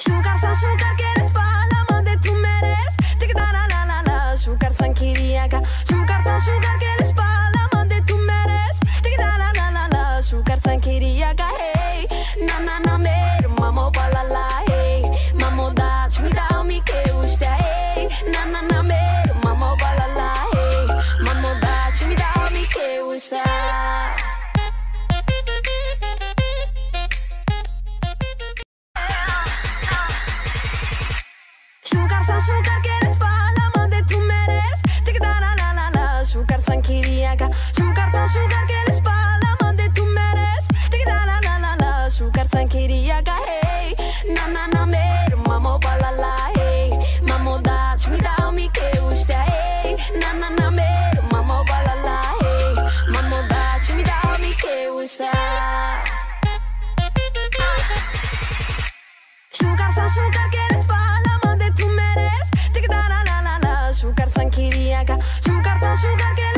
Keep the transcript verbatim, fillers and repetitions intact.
Sugar san sugar quieres pa' la más de tu meres. Tic da la la la la. Sugar san kiriaka. Sugar san sugar quieres pa' la más de tu meres. Tic da la la la la. Sugar san kiriaka. Hey, na na na mer, mamo pa la la. Hey, mamo da chmida mi ke uste. Hey, na na na mer, mamo pa la la. Hey, mamo da chmida mi ke uste. Sugar san sugar quieres pa' la más de tu meres. Tic da la la la la. Sugar san kiriaka. Sugar san sugar quieres pa' la más de tu meres. Tic da la la la la. Sugar san kiriaka. Hey, na na na mer, mamo pa la la. Hey, mamo da chmida mi ke uste. Hey, na na na mer, mamo pa la la. Hey, mamo da chmida mi ke uste. Sugar san sugar quieres pa' la más de tu meres. Tic da la la la la. Sugar san kiriaka. Sugar san sugar quieres